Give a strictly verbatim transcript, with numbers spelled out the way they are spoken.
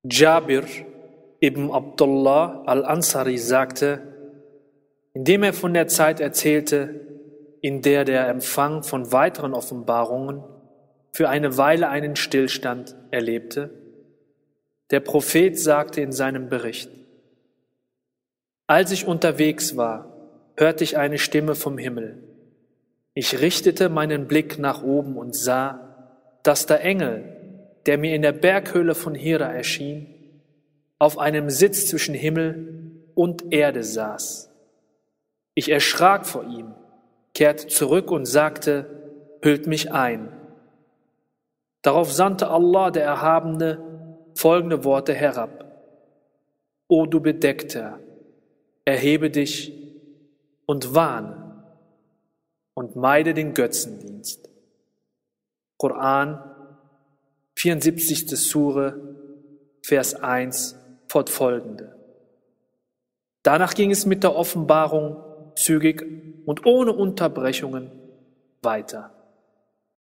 Jabir ibn Abdullah al-Ansari sagte, indem er von der Zeit erzählte, in der der Empfang von weiteren Offenbarungen für eine Weile einen Stillstand erlebte, der Prophet sagte in seinem Bericht: Als ich unterwegs war, hörte ich eine Stimme vom Himmel. Ich richtete meinen Blick nach oben und sah, dass der Engel, der mir in der Berghöhle von Hira erschien, auf einem Sitz zwischen Himmel und Erde saß. Ich erschrak vor ihm, kehrte zurück und sagte: Hüllt mich ein. Darauf sandte Allah, der Erhabene, folgende Worte herab: O du Bedeckter, erhebe dich und warne und meide den Götzendienst. Koran, vierundsiebzigste Sure, Vers eins fortfolgende. Danach ging es mit der Offenbarung zügig und ohne Unterbrechungen weiter.